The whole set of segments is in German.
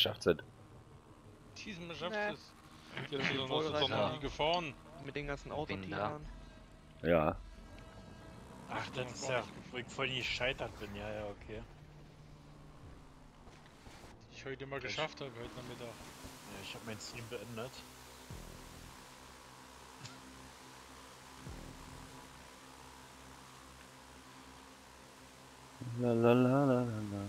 geschafft sind. Diesmal schafft Nee. es. Die hat sie doch Wohl noch rein. nie gefahren. Mit den ganzen Autotieren. Ja. Ach, das ist ja, wo ich vorhin gescheitert bin. Ja, ja, okay. Die ich heute mal geschafft habe, heute Nachmittag. Ja, ich habe mein Stream beendet. Lalalala.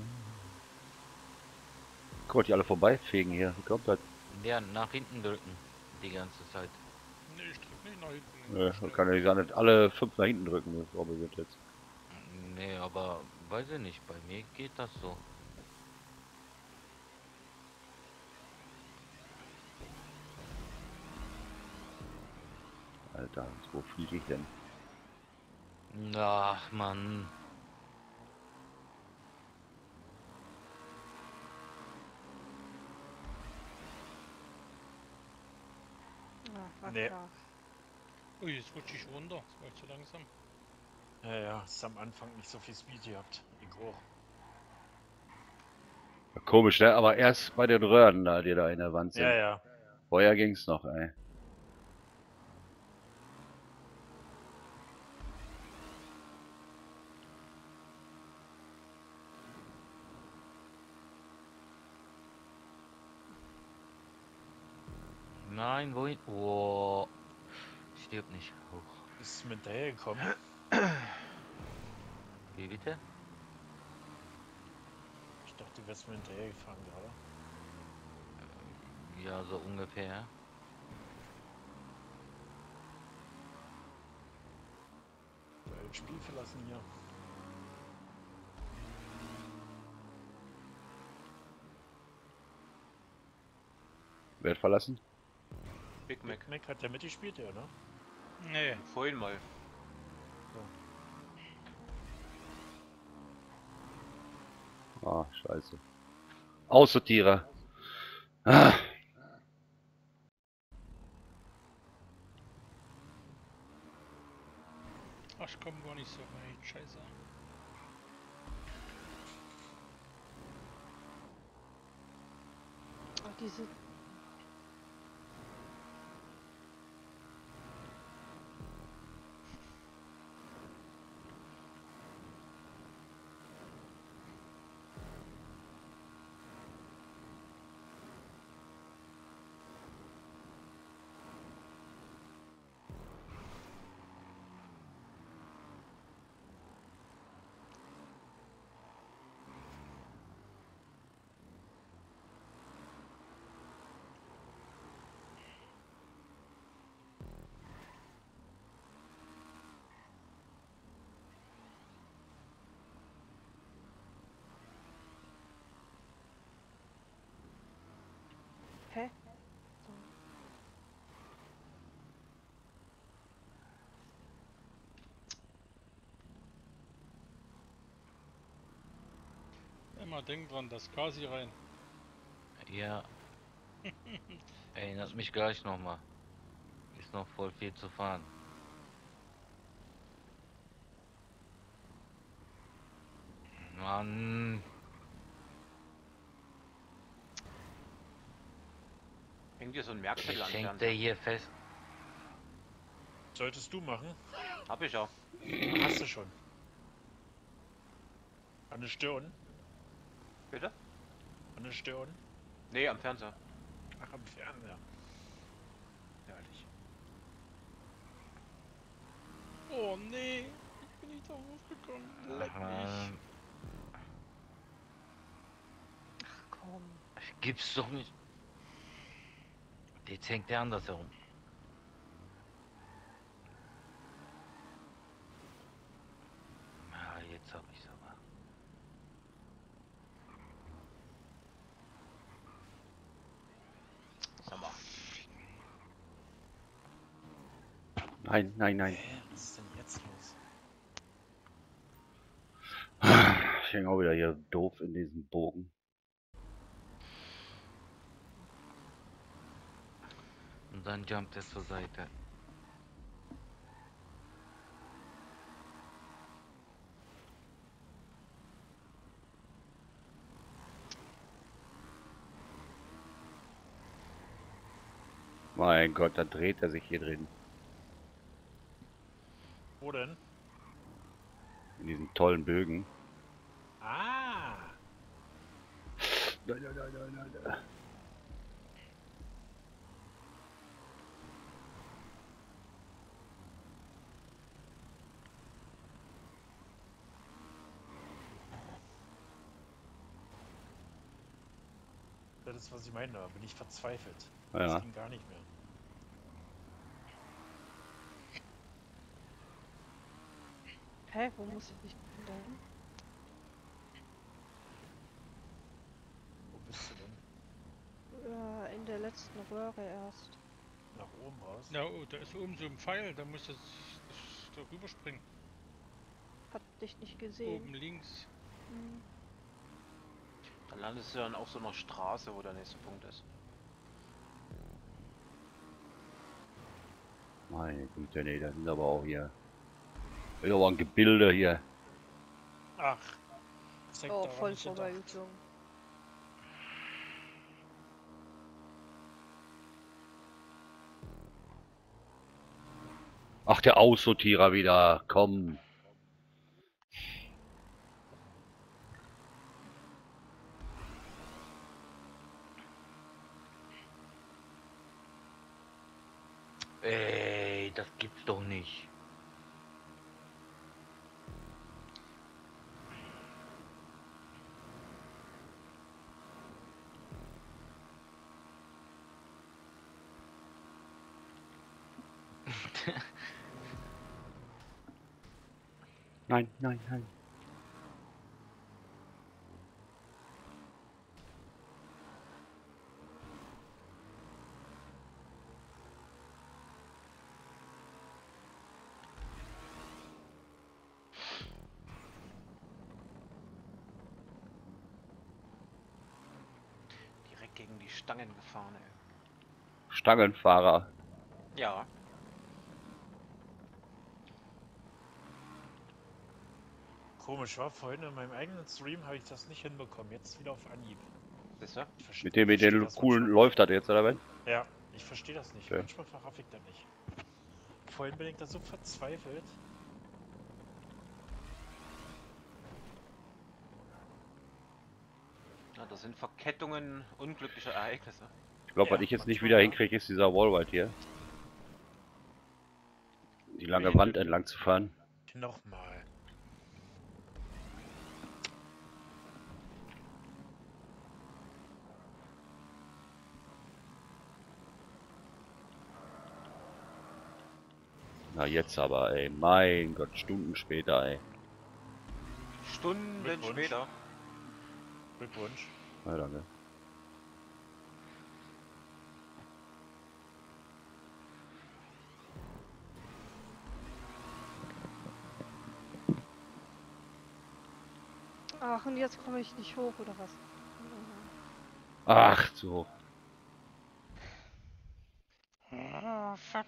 Guck mal, die alle vorbeifegen hier. Wie kommt das? Ja, nach hinten drücken. Die ganze Zeit. Nee, ich drück nicht nach hinten. Kann ja nicht sein, dass alle 5 nach hinten drücken. Das glaube ich jetzt. Nee, aber weiß ich nicht. Bei mir geht das so. Alter, wo fliege ich denn? Ach, Mann. Ach, Nee. klar. Ui, jetzt rutsche ich runter. Das war zu langsam. Ja, ja, ist am Anfang nicht so viel Speed gehabt. Ich auch. Komisch, ne? Aber erst bei den Röhren da, die da in der Wand sind. Ja, ja. Vorher ging's noch, ey. Nein, wohin? Oh. Stirb nicht. Hoch. Bist du mit daher gekommen? Wie bitte? Ich dachte, du wärst mir hinterher gefahren gerade. Ja, so ungefähr. Weil das Spiel verlassen hier. Wer hat verlassen? Big Mac. Big Mac hat ja mitgespielt, ja, ne? Nee. Vorhin mal. Ah, scheiße. Aussortierer. Ah. Ach, ich komm gar nicht so weit. Scheiße. Ach, diese. Hä? So. Immer denk dran, das Kasi rein. Ja. Erinnert mich gleich nochmal. Ist noch voll viel zu fahren. Mann. Hängt dir so ein Merkzettel an den Hängt der Fernseher? hier fest? Solltest du machen? Hab ich auch. Hast du schon. An der Stirn? Bitte? An der Stirn? Nee, am Fernseher. Ach, am Fernseher. Herrlich. Oh nee. Ich bin nicht da hochgekommen. Leck mich. Ähm, Ach komm. Gibt's doch nicht. Jetzt hängt der anders herum. Ah, jetzt hab ich's aber. Sag mal. Nein, nein, nein. Hä? Was ist denn jetzt los? Ich hänge auch wieder hier doof in diesem Bogen. Und dann jumpt er zur Seite. Mein Gott, da dreht er sich hier drin. Wo denn? In diesen tollen Bögen. Ah! Nein, nein, nein, nein, nein. Das ist, was ich meine, da bin ich verzweifelt. Ja. Das ging gar nicht mehr. Hä, wo muss ich denn hin? Wo bist du denn? In der letzten Röhre erst. Nach oben raus? Ja, oh, da ist oben so ein Pfeil, da musst du da rüberspringen. Hat dich nicht gesehen. Oben links. Hm. Da landest du dann auf so einer Straße, wo der nächste Punkt ist. Meine Güte, nee, das sind aber auch hier. Das ist aber ein Gebilde hier. Ach. Zeig Oh, daran voll nicht gedacht. vorbeigeflogen. Ach, der Aussortierer wieder. Komm. Ey, das gibt's doch nicht. Nein, nein, nein. Direkt gegen die Stangen gefahren, ey. Stangenfahrer. Ja. Komisch, war vorhin in meinem eigenen Stream habe ich das nicht hinbekommen. Jetzt wieder auf Anhieb. Siehst du? Ich verste- Mit dem verstehe das coolen manchmal. läuft das jetzt, oder was? Ja, ich verstehe das nicht. Okay. Manchmal verraff ich das nicht. Vorhin bin ich da so verzweifelt. Ja, das sind Verkettungen unglücklicher Ereignisse. Ich glaube, Ja, was ich jetzt nicht manchmal wieder ja. hinkriege, ist dieser Wallride hier. Die lange Nee, Wand nee. entlang zu fahren. Nochmal. Na jetzt aber, ey. Mein Gott, Stunden später, ey. Stunden Glückwunsch. später. Glückwunsch. Na, danke. Ach, und jetzt komme ich nicht hoch, oder was? Ach, so. Ah, fuck.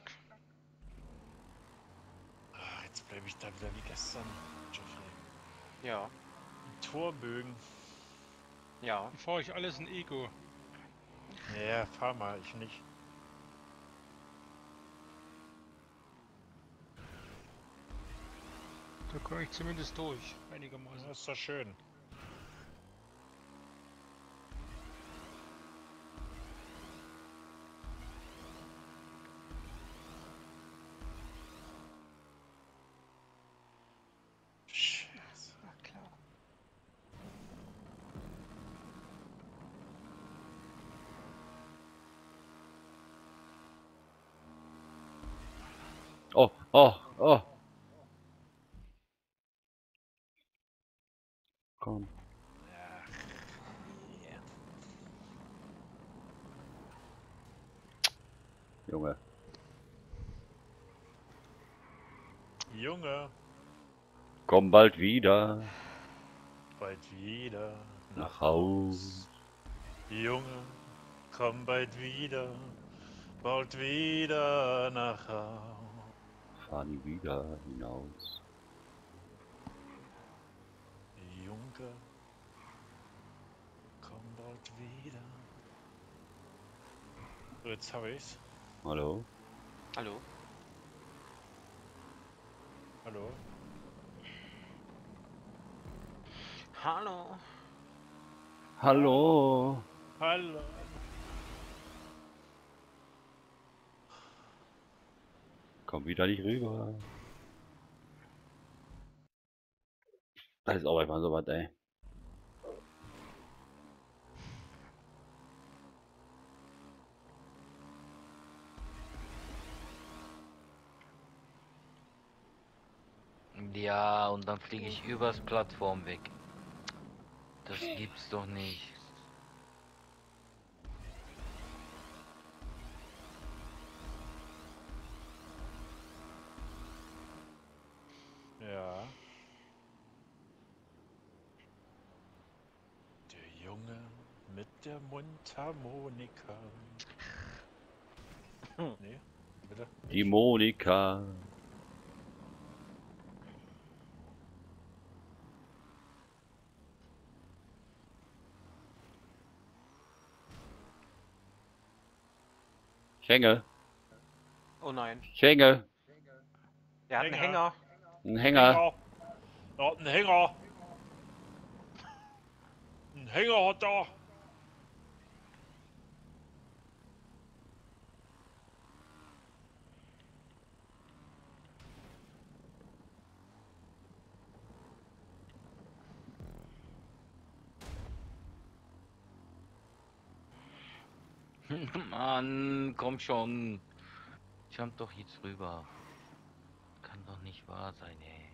Ah, jetzt bleibe ich da wieder wie gestern, Jeffrey. Ja. Die Torbögen. Ja. Dann fahre ich alles in Ego. Ja, fahr mal, ich nicht. Da komme ich zumindest durch, einigermaßen. Das ist doch schön. Scheiße. Ach, klar. Oh, oh, oh. Komm. Ach, yeah. Junge. Junge, Komm bald wieder bald wieder nach Haus. Junge, komm bald wieder, bald wieder nach Haus. Fahr nie wieder hinaus. Junge, komm bald wieder. So, jetzt habe ich's. Hallo? Hallo? Hallo? Hallo? Hallo? Hallo? Komm wieder nicht rüber. Das ist auch einfach so was, ey. Ja, und dann fliege ich übers Plattform weg. Das gibt's doch nicht. Ja. Der Junge mit der Mundharmonika. Nee, bitte. Die Monika. Schengel. Oh nein. Schengel. Der hat einen Hänger. Hänger. Ein Hänger. Er hat einen Hänger. Ein Hänger hat er. Mann, komm schon. Jump doch jetzt rüber. Kann doch nicht wahr sein, ey.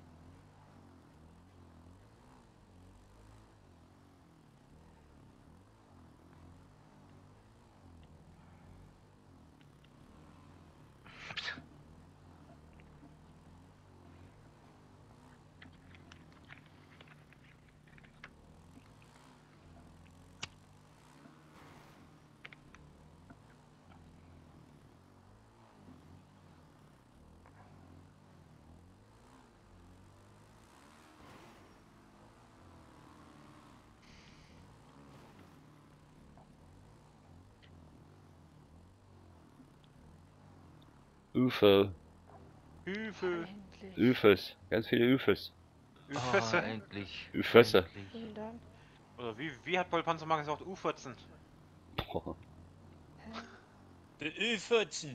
Üfe. Hilfe. Endlich. Üfes. Ganz viele Üfes. U14. Endlich. Üfösse. Endlich. Vielen Dank. Oder wie hat Paul mal gesagt? U14. Boah. Hä? Der Ü14.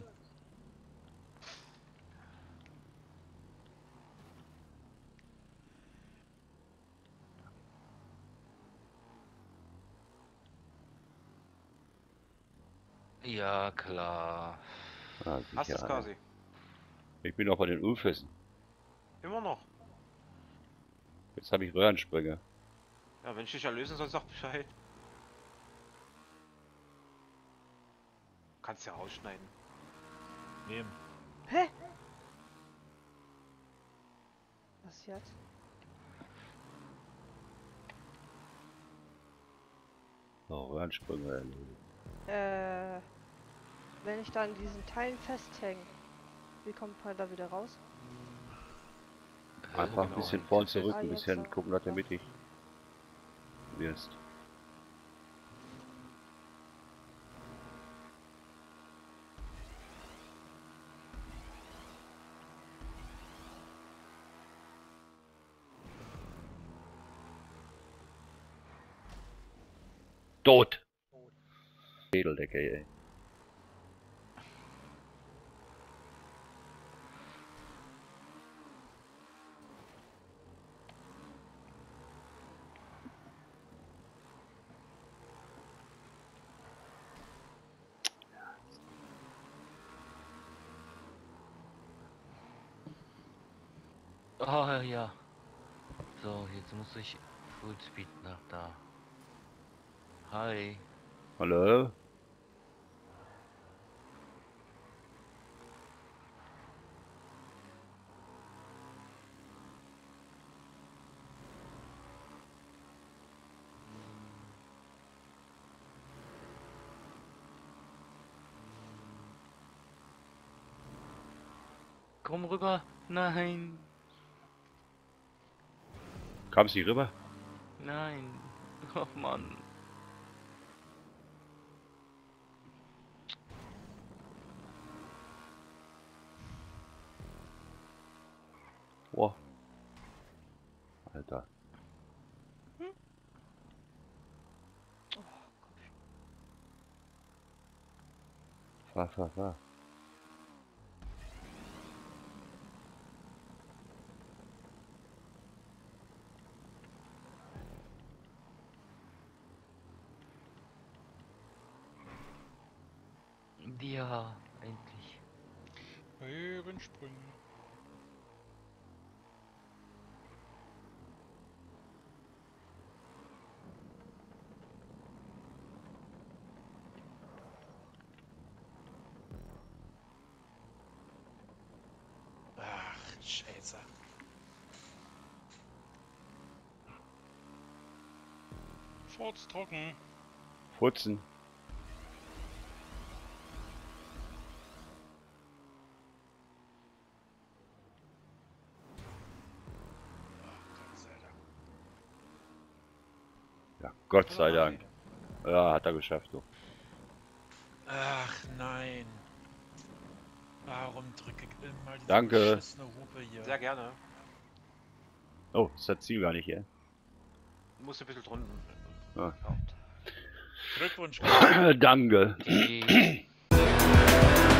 Ja, klar. Ah, Hast du es sicher. quasi? Ich bin auch bei den Üfüssen. Immer noch. Jetzt habe ich Röhrensprünge. Ja, wenn ich dich erlösen soll, sag Bescheid. Kannst ja rausschneiden. Nehmen. Hä? Was jetzt? Oh, Röhrensprünge. Wenn ich da an diesen Teilen festhänge, wie kommt man da wieder raus? Einfach ein genau. bisschen vor und zurück, Ah, ein jetzt bisschen so. gucken, dass du mittig wirst. Tot! Schädeldecke, ey. Oh ja. So, jetzt muss ich Fullspeed nach da. Hi. Hallo? Komm rüber. Nein. Kamst du nicht rüber? Nein. Oh Mann. Oh. Alter. Fahr. Ja, endlich. Höhensprünge. Ach, Scheiße. Furz trocken. Futzen. Gott sei Dank. Ja, Gott sei Oh Dank. nein. Ja, hat er geschafft, du. Ach nein. Warum drücke ich immer diese Danke. beschissene Hupe hier? Sehr gerne. Oh, ist das Ziel gar nicht hier. Muss ein bisschen drunten. Ja. Glückwunsch. Danke. Die